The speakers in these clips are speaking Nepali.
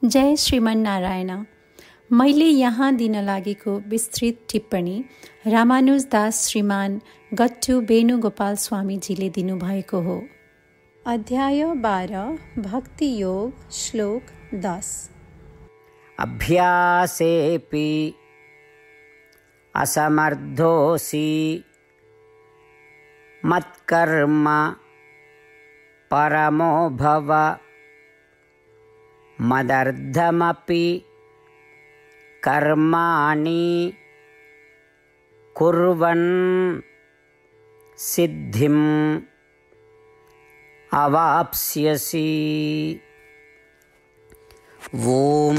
जय श्रीमन्नारायण। मैले यहाँ दिन लागेको विस्तृत टिप्पणी रामानुजदास श्रीमान गट्टु वेणुगोपाल स्वामीजीले दिनुभएको हो। अध्याय 12 भक्ति योग श्लोक 10। अभ्यासेऽपि असमर्थोऽसि मत्कर्म परमो भव मदर्थमपि कर्माणि कुर्वन् सिद्धिम् अवाप्स्यसि। ओम।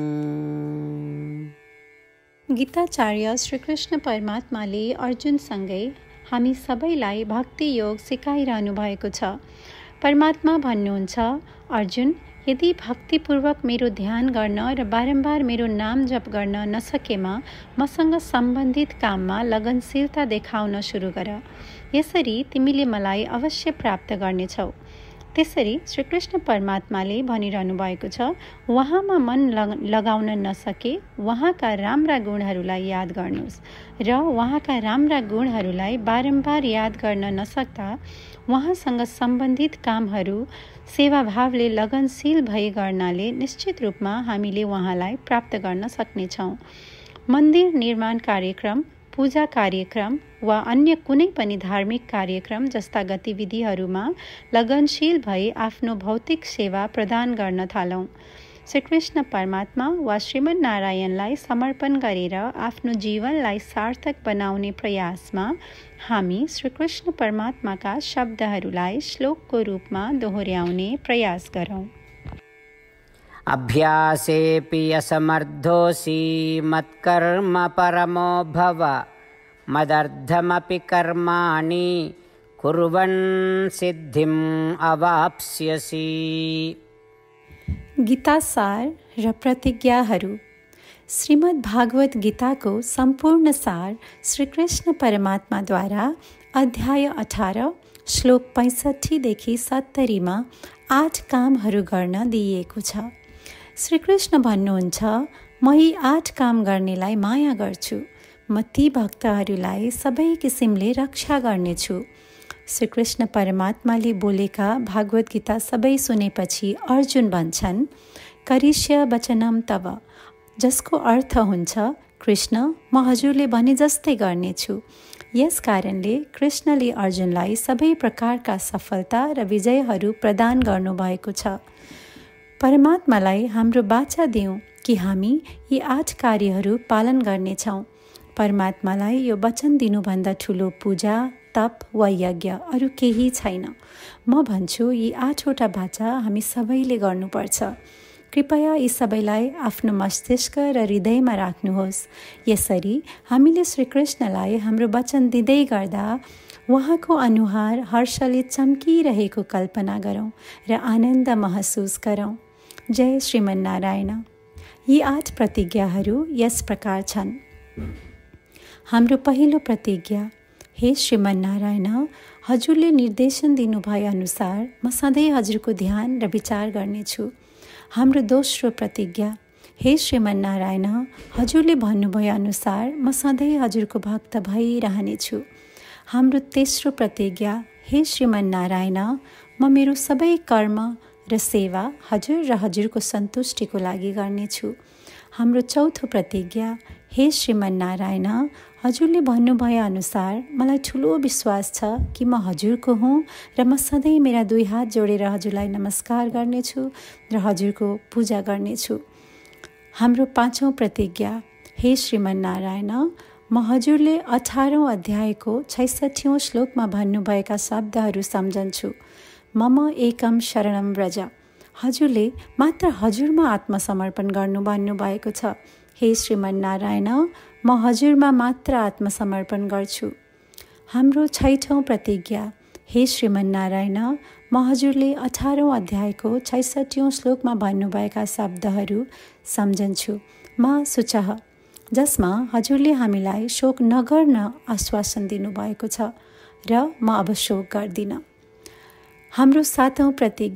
गीताचार्य श्रीकृष्ण परमात्माले अर्जुनसँगै हामी सबैलाई भक्ति योग सिकाइरहनु भएको छ। परमात्मा भन्नुहुन्छ, अर्जुन, यदि भक्तिपूर्वक मेरो ध्यान गर्न र बारम्बार मेरो नाम जप गर्न नसकेमा मसँग सम्बन्धित काममा लगनशीलता देखाउन सुरु गर। यसरी तिमीले मलाई अवश्य प्राप्त गर्नेछौ। त्यसरी श्रीकृष्ण परमात्माले भनिरहनु भएको छ, उहाँमा मन लगाउन नसके उहाँका राम्रा गुणहरूलाई याद गर्नुहोस् र उहाँका राम्रा गुणहरूलाई बारम्बार याद गर्न नसक्दा उहाँसँग सम्बन्धित कामहरू सेवाभावले लगनशील भई गर्नाले निश्चित रूपमा हामीले उहाँलाई प्राप्त गर्न सक्नेछौँ। मन्दिर निर्माण कार्यक्रम, पूजा कार्यक्रम वा अन्य कुनै पनि धार्मिक कार्यक्रम जस्ता गतिविधिहरूमा लगनशील भई आफ्नो भौतिक सेवा प्रदान गर्न थालौँ। श्रीकृष्ण परमात्मा वा श्रीमन्नारायणलाई समर्पण गरेर आफ्नो जीवनलाई सार्थक बनाउने प्रयासमा हामी श्रीकृष्ण परमात्माका शब्दहरूलाई श्लोकको रूपमा दोहोर्याउने प्रयास गरौँ। अभ्यासेऽपि असमर्थोऽसि मत्कर्म परमो भव मदर्थमपि कर्माणि कुर्वन् सिद्धिम् अवाप्स्यसि। गीता सार र प्रतिज्ञाहरू। श्रीमद् भागवत गीताको सम्पूर्ण सार श्रीकृष्ण परमात्माद्वारा अध्याय 18 श्लोक 65 देखि 70 8 कामहरू गर्न दिइएको छ। श्रीकृष्ण भन्नुहुन्छ, म यी 8 काम गर्नेलाई माया गर्छु। म ती भक्तहरूलाई सबै किसिमले रक्षा गर्नेछु। श्रीकृष्ण परमात्माले बोलेका भागवत गीता सबै सुनेपछि अर्जुन भन्छन्, करिष्य वचनम तव, जसको अर्थ हुन्छ, कृष्ण, म हजुरले भने जस्तै गर्नेछु। यस कारणले कृष्णले अर्जुनलाई सबै प्रकारका सफलता र विजयहरू प्रदान गर्नुभएको छ। परमात्मालाई हाम्रो बाचा दिउँ कि हामी यी 8 कार्यहरू पालन गर्नेछौँ। परमात्मालाई यो वचन दिनुभन्दा ठुलो पूजा, तप वा यज्ञ अरू केही छैन। म भन्छु, यी 8वटा बाचा हामी सबैले गर्नुपर्छ। कृपया यी सबैलाई आफ्नो मस्तिष्क र हृदयमा राख्नुहोस्। यसरी हामीले श्रीकृष्णलाई हाम्रो वचन दिँदै गर्दा उहाँको अनुहार हर्षले चम्किरहेको कल्पना गरौँ र आनन्द महसुस गरौँ। जय श्रीमन्नारायण। यी 8 प्रतिज्ञाहरू यस प्रकार छन्। हाम्रो पहिलो प्रतिज्ञा, हे श्रीमन्नारायण, हजुरले निर्देशन दिनुभए अनुसार म सधैँ हजुरको ध्यान र विचार गर्नेछु। हाम्रो दोस्रो प्रतिज्ञा, हे श्रीमन्नारायण, हजुरले भन्नुभए अनुसार म सधैँ हजुरको भक्त भइरहनेछु। हाम्रो तेस्रो प्रतिज्ञा, हे श्रीमन्नारायण, म मेरो सबै कर्म र सेवा हजुर र हजुरको सन्तुष्टिको लागि गर्नेछु। हाम्रो चौथो प्रतिज्ञा, हे श्रीमन्नारायण, हजुरले भन्नुभए अनुसार मलाई ठुलो विश्वास छ कि म हजुरको हुँ र म सधैँ मेरा 2 हात जोडेर हजुरलाई नमस्कार गर्नेछु र हजुरको पूजा गर्नेछु। हाम्रो 5औं प्रतिज्ञा, हे श्रीमन्नारायण, म हजुरले 18औं अध्यायको 66औं श्लोकमा भन्नुभएका शब्दहरू सम्झन्छु। मम एकम शरणम व्रज, हजुरले मात्र हजुरमा आत्मसमर्पण गर्नु भन्नुभएको छ। हे श्रीमन्नारायण, म हजुरमा मात्र आत्मसमर्पण गर्छु। हाम्रो 6औं प्रतिज्ञा, हे श्रीमन्नारायण, म हजुरले 18औं अध्यायको 66औं श्लोकमा भन्नुभएका शब्दहरू सम्झन्छु। मा शुचः, जसमा हजुरले हामीलाई शोक नगर्न आश्वासन दिनुभएको छ र म अब शोक गर्दिनँ। हाम्रो 7औं प्रतिज्ञा,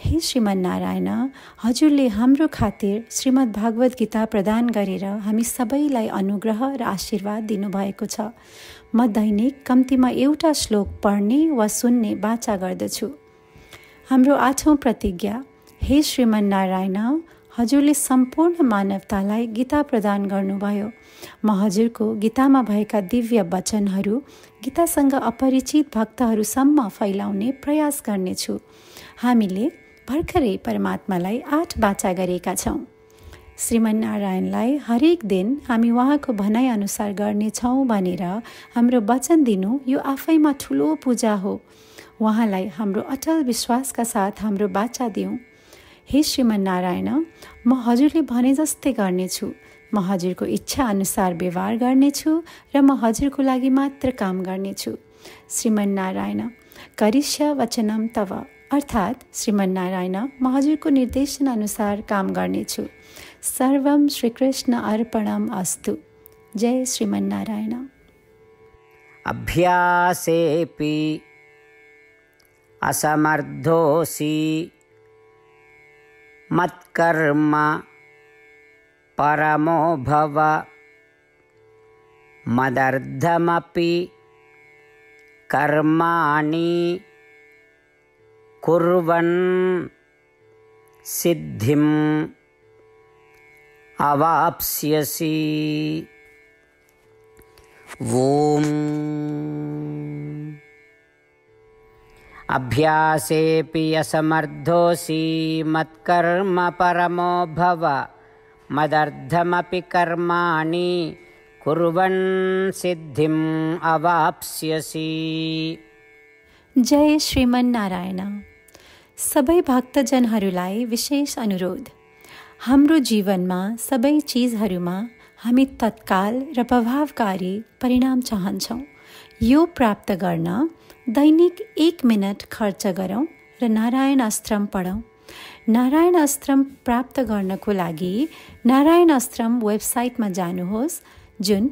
हे श्रीमन्नारायण, हजुरले हाम्रो खातिर श्रीमद् भागवत गीता प्रदान गरेर हामी सबैलाई अनुग्रह र आशीर्वाद दिनुभएको छ। म दैनिक कम्तीमा एउटा श्लोक पढ्ने वा सुन्ने बाचा गर्दछु। हाम्रो 8औं प्रतिज्ञा। हे श्रीमन्नारायण, हजुरले सम्पूर्ण मानवतालाई गीता प्रदान गर्नुभयो। म हजुरको गीतामा भएका दिव्य वचनहरू गीतासँग अपरिचित भक्तहरूसम्म फैलाउने प्रयास गर्नेछु। हामीले भर्खरै परमात्मालाई 8 बाचा गरेका छौँ। श्रीमन्नारायणलाई हरेक दिन हामी उहाँको भनाइअनुसार गर्नेछौँ भनेर हाम्रो वचन दिनु यो आफैमा ठुलो पूजा हो। उहाँलाई हाम्रो अटल विश्वासका साथ हाम्रो बाचा दिउँ। हे श्रीमन्नारायण, म हजुरले भने जस्तै गर्नेछु। म हजुरको इच्छा अनुसार व्यवहार गर्नेछु र म हजुरको लागि मात्र काम गर्नेछु। श्रीमन्नारायण, करिष्य वचनम तव, अर्थात् श्रीमन्नारायण, म हजुरको निर्देशन अनुसार काम गर्नेछु। सर्वम श्रीकृष्ण अर्पणम अस्तु। जय श्रीमन्नारायण। अभ्यासेऽपि असमर्थोऽसि मत्कर्म परमो भव, मदर्थमपि कर्माणि कुर्वन् सिद्धिम् अवाप्स्यसि। ॐ अभ्यासेऽपि असमर्थोऽसि मत्कर्म परमो भव, मदर्थमपि कर्माणि कुर्वन् सिद्धिम् अवाप्स्यसि। जय श्रीमन्नारायण। सबै भक्तजनहरूलाई विशेष अनुरोध। हाम्रो जीवनमा सबै चिजहरूमा हामी तत्काल र प्रभावकारी परिणाम चाहन्छौँ। यो प्राप्त गर्न दैनिक 1 मिनट खर्च गरौँ र नारायण अस्त्रम पढौँ। नारायण अस्त्रम प्राप्त गर्नको लागि नारायण अस्त्रम वेबसाइटमा जानुहोस्, जुन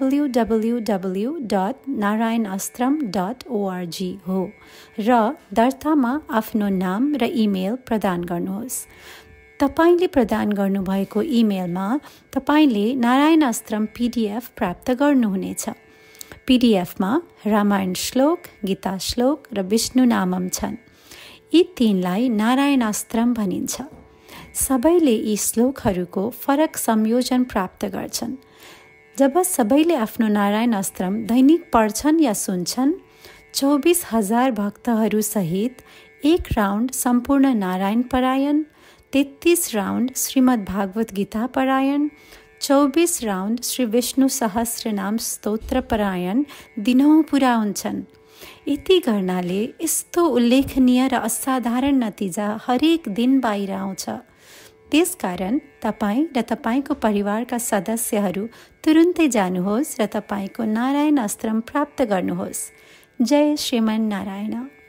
www.narayanastram.org हो, र दर्तामा आफ्नो नाम र इमेल प्रदान गर्नुहोस्। तपाईले प्रदान गर्नुभएको इमेलमा तपाईले नारायण अस्त्रम PDF प्राप्त गर्नुहुनेछ। PDFमा रामायण श्लोक, गीता श्लोक र विष्णु नामम छन्। यी 3लाई नारायण अस्त्रम भनिन्छ। सबैले यी श्लोकहरूको फरक संयोजन प्राप्त गर्छन्। जब सबैले आफ्नो नारायण अस्त्रम दैनिक पढ्छन् या सुन्छन्, 24,000 भक्तहरू सहित 1 राउन्ड सम्पूर्ण नारायण परायण, 33 राउन्ड श्रीमद् भागवत गीता परायण, 24 राउन्ड श्री विष्णु सहस्रनाम स्तोत्र परायण दिनौँ पुरा हुन्छन्। यति गर्नाले यस्तो उल्लेखनीय र असाधारण नतिजा हरेक दिन बाहिर आउँछ। त्यसकारण तपाईँ र तपाईँको परिवारका सदस्यहरू तुरुन्तै जानुहोस् र तपाईँको नारायण अस्त्रम प्राप्त गर्नुहोस्। जय श्रीमन्नारायण।